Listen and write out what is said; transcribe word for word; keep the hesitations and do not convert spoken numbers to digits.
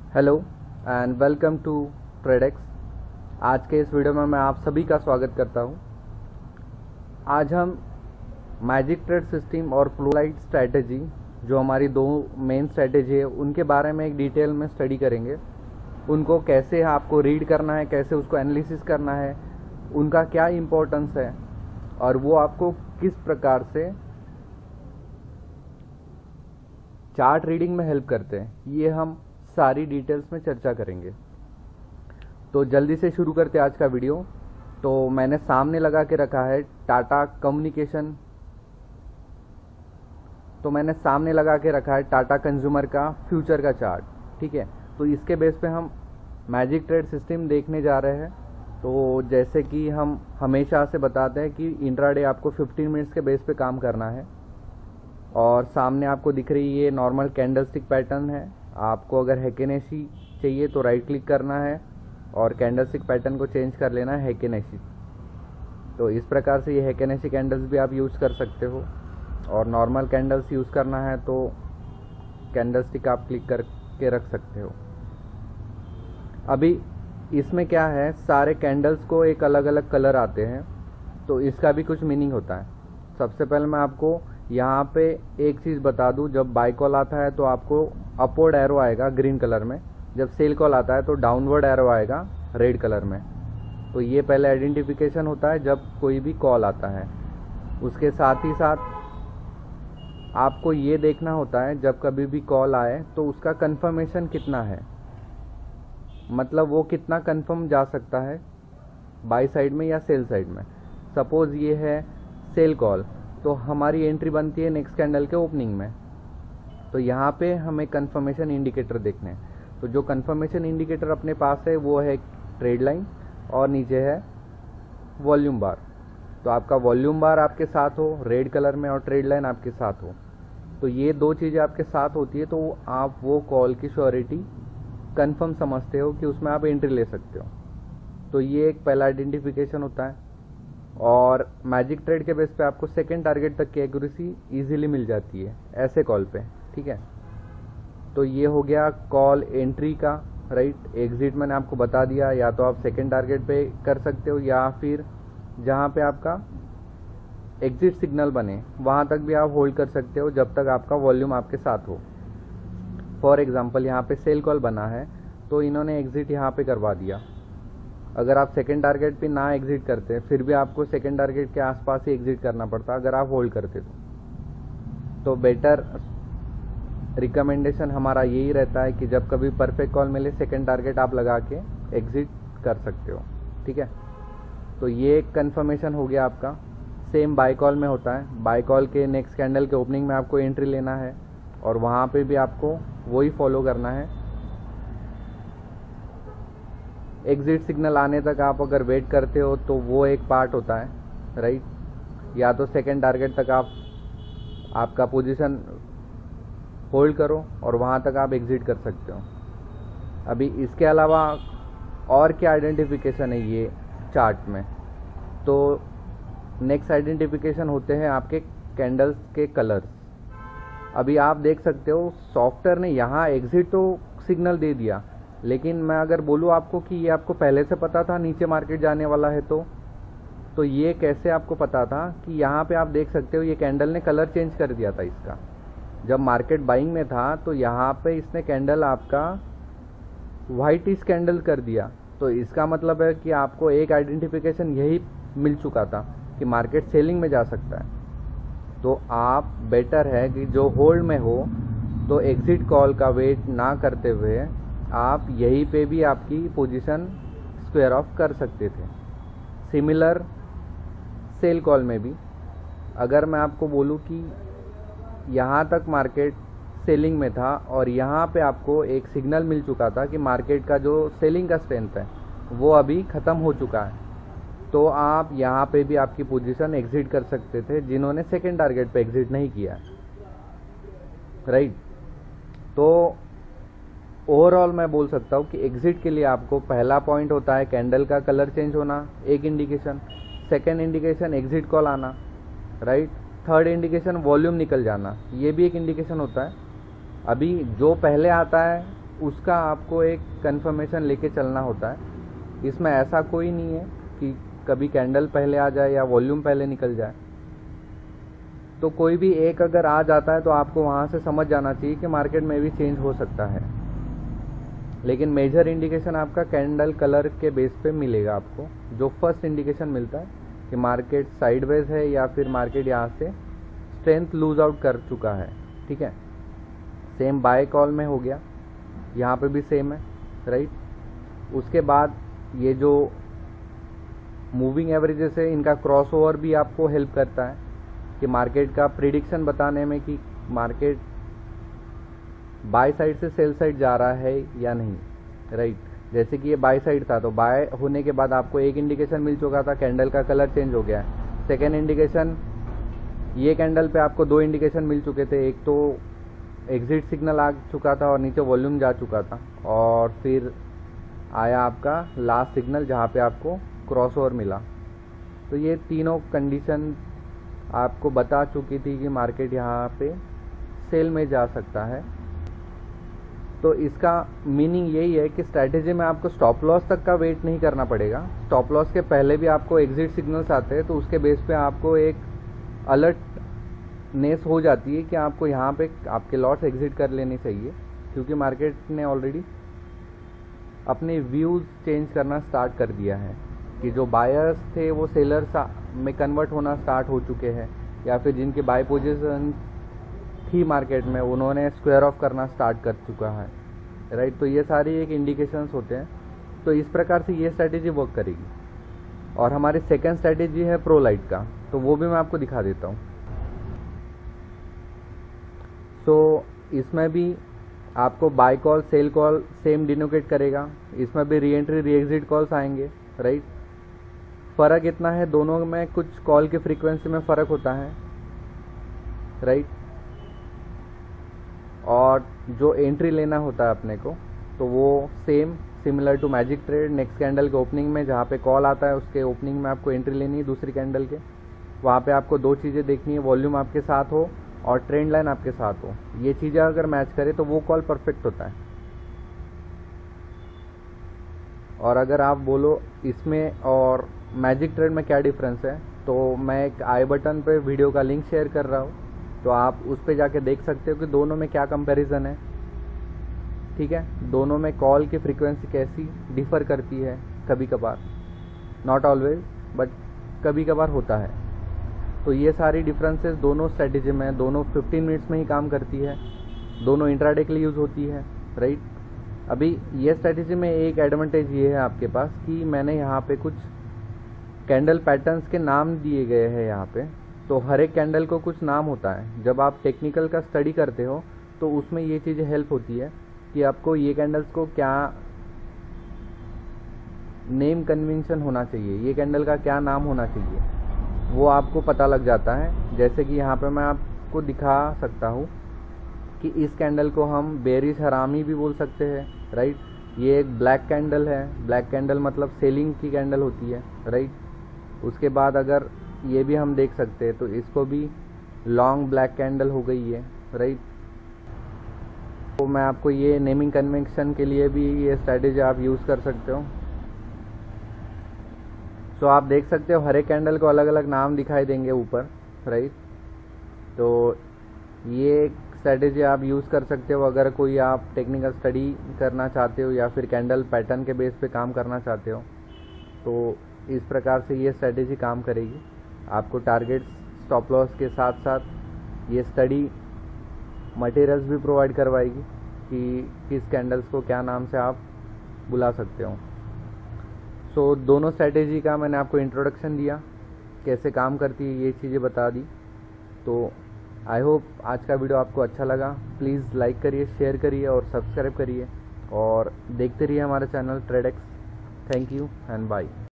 Hello and welcome to Tradex. आज के इस वीडियो में मैं आप सभी का स्वागत करता हूं। आज हम मैजिक ट्रेड सिस्टम और फ्लोलाइट स्ट्रैटेजी, जो हमारी दो मेन स्ट्रैटेजी है, उनके बारे में एक डिटेल में स्टडी करेंगे। उनको कैसे आपको रीड करना है, कैसे उसको एनालिसिस करना है, उनका क्या इम्पोर्टेंस है और वो आपको किस प्रकार से चार्ट रीडिंग में हेल्प करते हैं, ये हम सारी डिटेल्स में चर्चा करेंगे। तो जल्दी से शुरू करते हैं आज का वीडियो। तो मैंने सामने लगा के रखा है टाटा कम्युनिकेशन तो मैंने सामने लगा के रखा है टाटा कंज्यूमर का फ्यूचर का चार्ट। ठीक है, तो इसके बेस पे हम मैजिक ट्रेड सिस्टम देखने जा रहे हैं। तो जैसे कि हम हमेशा से बताते हैं कि इंट्राडे आपको पंद्रह मिनट्स के बेस पे काम करना है। और सामने आपको दिख रही ये नॉर्मल कैंडलस्टिक पैटर्न है। आपको अगर हैकेनेशी चाहिए तो राइट क्लिक करना है और कैंडलस्टिक पैटर्न को चेंज कर लेना है हैकेनेशी। तो इस प्रकार से ये हैकेनेशी कैंडल्स भी आप यूज़ कर सकते हो। और नॉर्मल कैंडल्स यूज़ करना है तो कैंडलस्टिक आप क्लिक करके रख सकते हो। अभी इसमें क्या है, सारे कैंडल्स को एक अलग अलग कलर आते हैं, तो इसका भी कुछ मीनिंग होता है। सबसे पहले मैं आपको यहाँ पे एक चीज़ बता दूँ, जब बाय कॉल आता है तो आपको अपवर्ड एरो आएगा ग्रीन कलर में, जब सेल कॉल आता है तो डाउनवर्ड एरो आएगा रेड कलर में। तो ये पहले आइडेंटिफिकेशन होता है जब कोई भी कॉल आता है। उसके साथ ही साथ आपको ये देखना होता है जब कभी भी कॉल आए तो उसका कंफर्मेशन कितना है, मतलब वो कितना कंफर्म जा सकता है बाय साइड में या सेल साइड में। सपोज़ ये है सेल कॉल, तो हमारी एंट्री बनती है नेक्स्ट कैंडल के ओपनिंग में। तो यहाँ पे हमें कंफर्मेशन इंडिकेटर देखने हैं। तो जो कंफर्मेशन इंडिकेटर अपने पास है वो है ट्रेड लाइन और नीचे है वॉल्यूम बार। तो आपका वॉल्यूम बार आपके साथ हो रेड कलर में और ट्रेड लाइन आपके साथ हो, तो ये दो चीज़ें आपके साथ होती है तो आप वो कॉल की श्योरिटी कंफर्म समझते हो कि उसमें आप एंट्री ले सकते हो। तो ये एक पहला आइडेंटिफिकेशन होता है। और मैजिक ट्रेड के बेस पे आपको सेकंड टारगेट तक की एक्यूरेसी इजीली मिल जाती है ऐसे कॉल पे। ठीक है, तो ये हो गया कॉल एंट्री का। राइट, एग्जिट मैंने आपको बता दिया, या तो आप सेकंड टारगेट पे कर सकते हो या फिर जहाँ पे आपका एग्जिट सिग्नल बने वहाँ तक भी आप होल्ड कर सकते हो जब तक आपका वॉल्यूम आपके साथ हो। फॉर एग्जांपल यहाँ पे सेल कॉल बना है तो इन्होंने एग्जिट यहाँ पे करवा दिया। अगर आप सेकंड टारगेट पे ना एग्जिट करते फिर भी आपको सेकंड टारगेट के आसपास ही एग्जिट करना पड़ता अगर आप होल्ड करते तो तो बेटर रिकमेंडेशन हमारा यही रहता है कि जब कभी परफेक्ट कॉल मिले सेकंड टारगेट आप लगा के एग्जिट कर सकते हो। ठीक है, तो ये एक कन्फर्मेशन हो गया आपका। सेम बाय कॉल में होता है। बाय कॉल के नेक्स्ट कैंडल के ओपनिंग में आपको एंट्री लेना है और वहाँ पे भी आपको वही फॉलो करना है। एग्जिट सिग्नल आने तक आप अगर वेट करते हो तो वो एक पार्ट होता है। राइट, या तो सेकंड टारगेट तक आप आपका पोजीशन होल्ड करो और वहाँ तक आप एग्जिट कर सकते हो। अभी इसके अलावा और क्या आइडेंटिफिकेशन है ये चार्ट में, तो नेक्स्ट आइडेंटिफिकेशन होते हैं आपके कैंडल्स के कलर्स। अभी आप देख सकते हो सॉफ्टवेयर ने यहाँ एग्जिट तो सिग्नल दे दिया, लेकिन मैं अगर बोलूँ आपको कि ये आपको पहले से पता था नीचे मार्केट जाने वाला है, तो तो ये कैसे आपको पता था कि यहाँ पे आप देख सकते हो ये कैंडल ने कलर चेंज कर दिया था इसका। जब मार्केट बाइंग में था तो यहाँ पे इसने कैंडल आपका वाइट इस कैंडल कर दिया। तो इसका मतलब है कि आपको एक आइडेंटिफिकेशन यही मिल चुका था कि मार्केट सेलिंग में जा सकता है। तो आप बेटर है कि जो होल्ड में हो तो एग्जिट कॉल का वेट ना करते हुए आप यहीं पे भी आपकी पोजीशन स्क्वायर ऑफ कर सकते थे। सिमिलर सेल कॉल में भी अगर मैं आपको बोलूँ कि यहाँ तक मार्केट सेलिंग में था और यहाँ पे आपको एक सिग्नल मिल चुका था कि मार्केट का जो सेलिंग का स्ट्रेंथ है वो अभी ख़त्म हो चुका है, तो आप यहाँ पे भी आपकी पोजीशन एग्जिट कर सकते थे जिन्होंने सेकेंड टारगेट पे एग्जिट नहीं किया। राइट, तो ओवरऑल मैं बोल सकता हूँ कि एग्जिट के लिए आपको पहला पॉइंट होता है कैंडल का कलर चेंज होना, एक indication. Second indication exit call आना। राइट, थर्ड इंडिकेशन वॉल्यूम निकल जाना, ये भी एक इंडिकेशन होता है। अभी जो पहले आता है उसका आपको एक कंफर्मेशन लेके चलना होता है। इसमें ऐसा कोई नहीं है कि कभी कैंडल पहले आ जाए या वॉल्यूम पहले निकल जाए। तो कोई भी एक अगर आ जाता है तो आपको वहाँ से समझ जाना चाहिए कि मार्केट में भी चेंज हो सकता है। लेकिन मेजर इंडिकेशन आपका कैंडल कलर के बेस पे मिलेगा आपको। जो फर्स्ट इंडिकेशन मिलता है कि मार्केट साइडवेज है या फिर मार्केट यहाँ से स्ट्रेंथ लूज आउट कर चुका है, ठीक है। सेम बाय कॉल में हो गया, यहाँ पे भी सेम है, राइट। उसके बाद ये जो मूविंग एवरेजेस है इनका क्रॉसओवर भी आपको हेल्प करता है कि मार्केट का प्रिडिक्शन बताने में कि मार्केट बाय साइड से सेल साइड जा रहा है या नहीं, राइट। जैसे कि ये बाय साइड था तो बाय होने के बाद आपको एक इंडिकेशन मिल चुका था, कैंडल का कलर चेंज हो गया है। सेकेंड इंडिकेशन, ये कैंडल पे आपको दो इंडिकेशन मिल चुके थे, एक तो एग्जिट सिग्नल आ चुका था और नीचे वॉल्यूम जा चुका था, और फिर आया आपका लास्ट सिग्नल जहाँ पे आपको क्रॉसओवर मिला। तो ये तीनों कंडीशन आपको बता चुकी थी कि मार्केट यहाँ पे सेल में जा सकता है। तो इसका मीनिंग यही है कि स्ट्रैटेजी में आपको स्टॉप लॉस तक का वेट नहीं करना पड़ेगा। स्टॉप लॉस के पहले भी आपको एग्जिट सिग्नल्स आते हैं, तो उसके बेस पे आपको एक अलर्टनेस हो जाती है कि आपको यहाँ पे आपके लॉट्स एग्जिट कर लेने चाहिए, क्योंकि मार्केट ने ऑलरेडी अपने व्यूज़ चेंज करना स्टार्ट कर दिया है कि जो बायर्स थे वो सेलर्स में कन्वर्ट होना स्टार्ट हो चुके हैं, या फिर जिनकी बाय पोजीशन थी मार्केट में उन्होंने स्क्वायर ऑफ करना स्टार्ट कर चुका है, राइट। तो ये सारी एक इंडिकेशंस होते हैं। तो इस प्रकार से ये स्ट्रैटेजी वर्क करेगी। और हमारी सेकंड स्ट्रैटेजी है प्रो लाइट का, तो वो भी मैं आपको दिखा देता हूँ। सो इसमें भी आपको buy call sell call same डिनोकेट करेगा, इसमें भी री एंट्री री एग्जिट कॉल्स आएंगे, राइट। फ़र्क इतना है दोनों में, कुछ कॉल की फ्रीक्वेंसी में फ़र्क होता है, राइट। और जो एंट्री लेना होता है अपने को तो वो same similar to magic trade, next candle के ओपनिंग में जहाँ पे कॉल आता है उसके ओपनिंग में आपको एंट्री लेनी है दूसरी कैंडल के। वहाँ पे आपको दो चीज़ें देखनी है, वॉल्यूम आपके साथ हो और ट्रेंड लाइन आपके साथ हो। ये चीज़ें अगर मैच करे तो वो कॉल परफेक्ट होता है। और अगर आप बोलो इसमें और मैजिक ट्रेड में क्या डिफरेंस है, तो मैं एक आई बटन पे वीडियो का लिंक शेयर कर रहा हूँ, तो आप उस पे जाके देख सकते हो कि दोनों में क्या कंपैरिजन है, ठीक है। दोनों में कॉल की फ्रीक्वेंसी कैसी डिफ़र करती है, कभी कभार, नॉट ऑलवेज बट कभी कभार होता है। तो ये सारी डिफरेंसेस दोनों स्ट्रेटेजी में, दोनों फिफ्टीन मिनट्स में ही काम करती है, दोनों इंट्राडे के लिए यूज़ होती है, राइट। अभी ये स्ट्रेटेजी में एक एडवांटेज ये है आपके पास कि मैंने यहाँ पे कुछ कैंडल पैटर्न्स के नाम दिए गए हैं यहाँ पे। तो हर एक कैंडल को कुछ नाम होता है। जब आप टेक्निकल का स्टडी करते हो तो उसमें ये चीज़ें हेल्प होती है कि आपको ये कैंडल्स को क्या नेम कन्वेंशन होना चाहिए, ये कैंडल का क्या नाम होना चाहिए, वो आपको पता लग जाता है। जैसे कि यहाँ पे मैं आपको दिखा सकता हूँ कि इस कैंडल को हम बेरिश हरामी भी बोल सकते हैं, राइट। ये एक ब्लैक कैंडल है, ब्लैक कैंडल मतलब सेलिंग की कैंडल होती है, राइट। उसके बाद अगर ये भी हम देख सकते हैं तो इसको भी लॉन्ग ब्लैक कैंडल हो गई है, राइट। तो मैं आपको ये नेमिंग कन्वेंशन के लिए भी ये स्ट्रैटेजी आप यूज़ कर सकते हो। सो आप देख सकते हो हर एक कैंडल को अलग अलग नाम दिखाई देंगे ऊपर, राइट। तो ये स्ट्रैटेजी आप यूज़ कर सकते हो अगर कोई आप टेक्निकल स्टडी करना चाहते हो या फिर कैंडल पैटर्न के बेस पे काम करना चाहते हो। तो इस प्रकार से ये स्ट्रैटेजी काम करेगी। आपको टारगेट स्टॉप लॉस के साथ साथ ये स्टडी मटेरियल्स भी प्रोवाइड करवाएगी कि किस कैंडल्स को क्या नाम से आप बुला सकते हो। सो so, दोनों स्ट्रैटेजी का मैंने आपको इंट्रोडक्शन दिया, कैसे काम करती है ये चीज़ें बता दी। तो आई होप आज का वीडियो आपको अच्छा लगा। प्लीज़ लाइक करिए, शेयर करिए और सब्सक्राइब करिए और देखते रहिए हमारा channel Tradex. Thank you and bye.